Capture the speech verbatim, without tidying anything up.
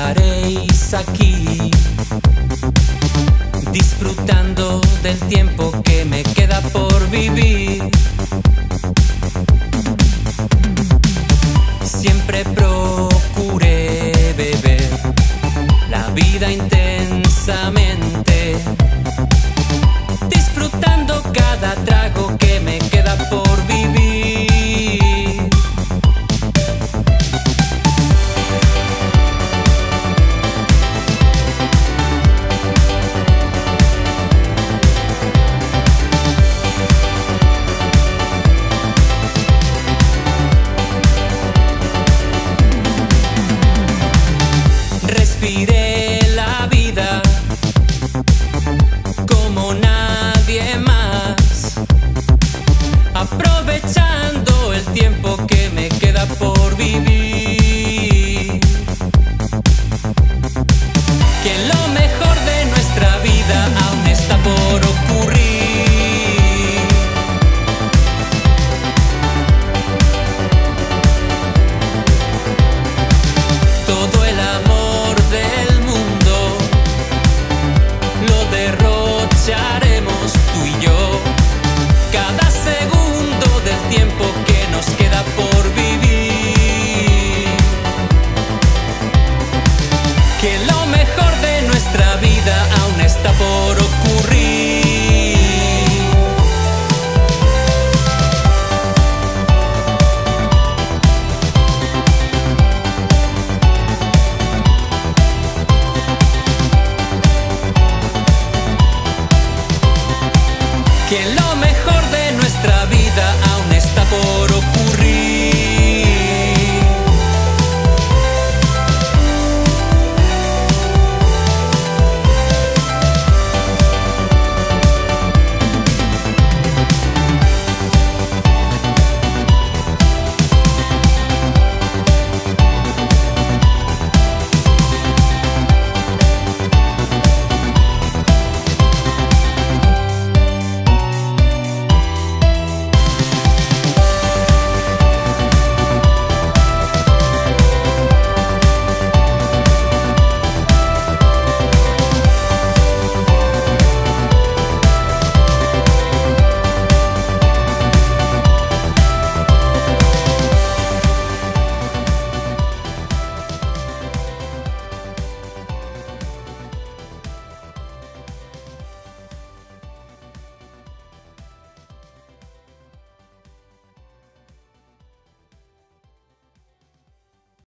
estaréis aquí, disfrutando del tiempo que me queda por vivir. Siempre procuré beber la vida intensamente, disfrutando cada trago que me queda por vivir. Respiré la vida como nadie más, aprovechando el tiempo que me queda por vivir. Que lo mejor de nuestra vida aún está por ocurrir. Todo el amor del mundo lo derrocharemos tú y yo, cada segundo del tiempo que nos queda por vivir. Que lo